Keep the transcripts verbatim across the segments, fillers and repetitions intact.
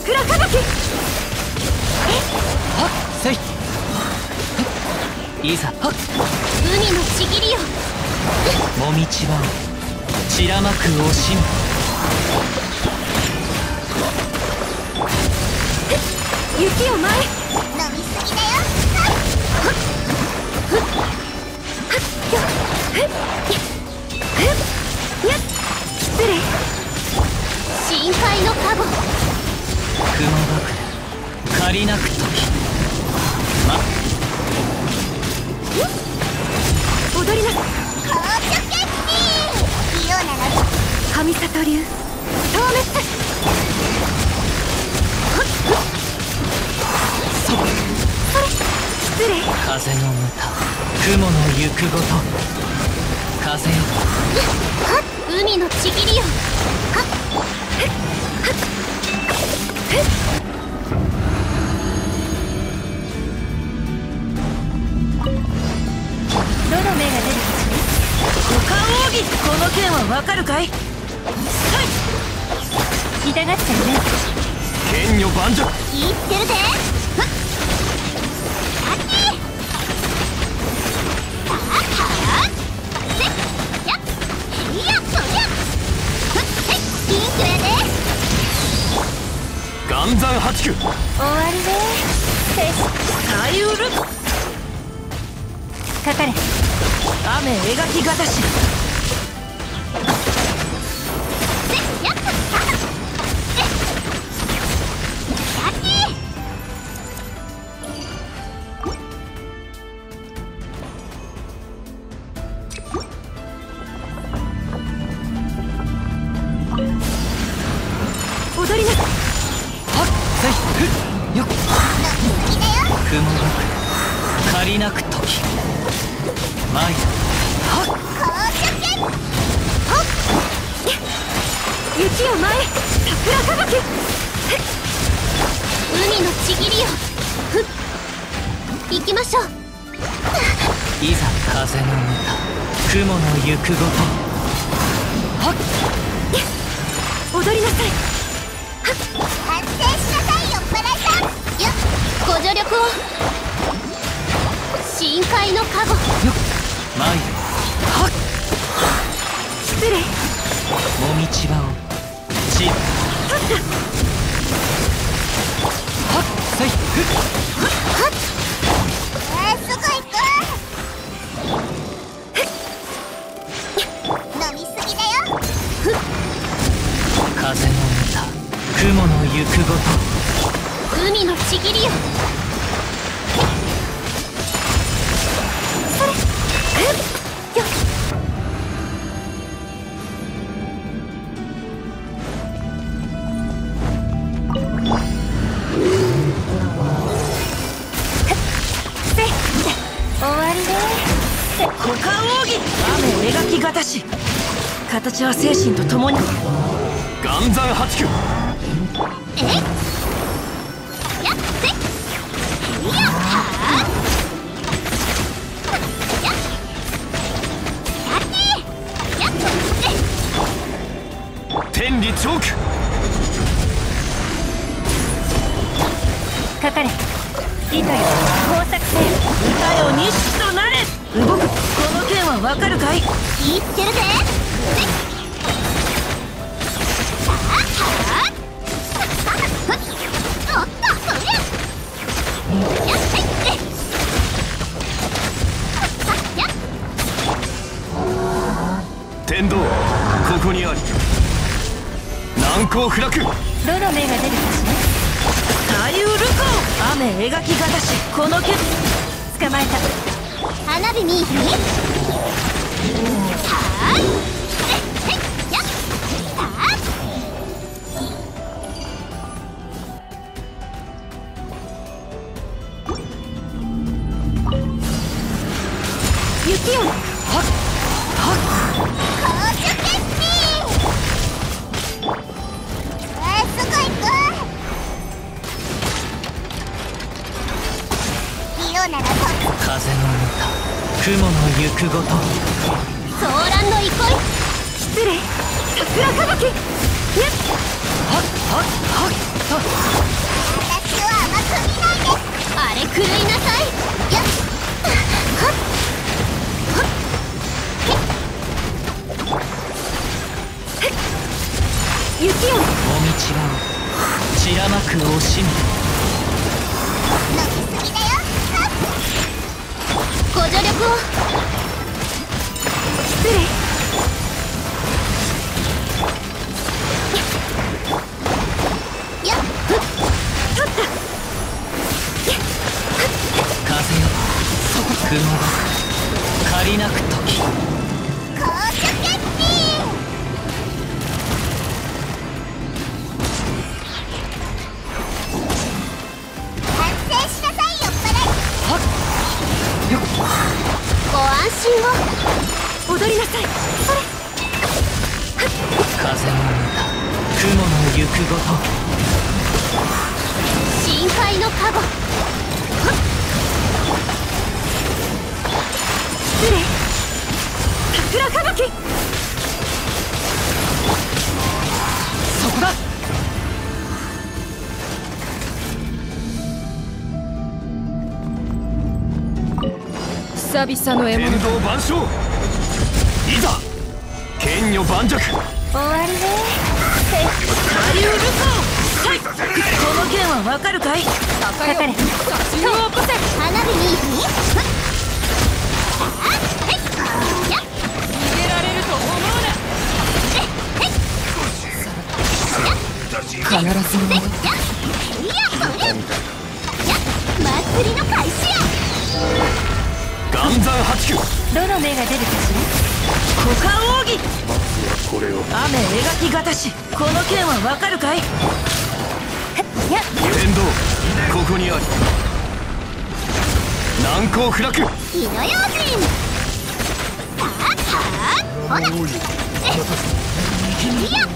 桜吹雪。 はっせい。いざはっ。 海のちぎりよ。 もみちばを散らまく惜しむ。 雪を前。 飲みすぎだよ。 失礼。深海のカゴ。 雲爆借りなく時。ま踊りなさい。 高所決定。リオなら神里流消滅。 そそれ失礼。 風のむた雲の行くごと。風よ海のちぎりよ。どの目が出るかしら。 五感奥義。この剣はわかるかい。 痛がっちゃうね。 剣女盤石。 言ってるぜ。 岩山八九。 終わりね。 タイウルかかれ。 雨描きがたし。 踊りなさい。 はっせいふっよっ。雲爆借りなく時。前はっ。 雪を前。桜吹雪。海のちぎりよ。ふっ行きましょう。 いざ風のむた雲の行くごと。はっ。 踊りなさい。 反省しなさいよ、プライさん。よっ。 ご助力を。深海のカゴ。 よっ前はっ。 失礼。 もみちばをちはっせいふっ。 えー、すぐ行く。飲みすぎだよ。 風のむた雲の行くごと。 海のちぎりよ。それ。えっよっ。せ終わりね。 五感奥義。雨描きがたし。形は精神とともに。 岩山八九。 えい。やってやっはやっやってやっ天理チョーク。 かかれ。糸よ工作せよ。 歌よ日となれ。動く。この剣はわかるかい。 言ってるぜ。 天道ここにあり。難攻不落。 どの目が出るかしタイウルコ雨描きがたし。この剣ら。捕まえた。 花火見いひん。はあ。えいやっ。さあ。 雪よ。 はっはっ。 高所決定。えー、すぐ行く。リオならと風のむた雲の行くごと。 ソーランの憩い。 失礼。桜吹雪。やっ。 はっはっはっ。 と私は甘く見ないで。 あれ狂いなさい。 よっはっはっ雪よ、 もみちがを散らまく惜しみ。 飲みすぎだよ。はっご助力を。失礼。 よっ取った。 風よ雲が借りなく時。 高所決定。反省しなさい、酔っ払い。 はっよっご安心を。踊りなさい。それ。 風の中雲の行くごと。 深海の加護。失礼。桜吹雪。 そこだ。 久々の獲物。 天道万象、いざ剣女盤石。 終わりね。 ハリウルソー、はい、この剣はわかるかい？ かかれ。手を起こせ。 花火にいい？ 逃げられると思うな。 必ず戻る。 いやそりゃ。祭りの開始や。 岩山八九。 どの目が出るかし股間奥義、 これを雨描きがたし、この剣はわかるかい？ ら。や天道ここにあり。難攻不落。 火の用心。さあさあ、ほら。いや。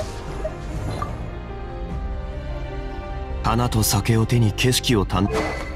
花と酒を手に景色を堪能。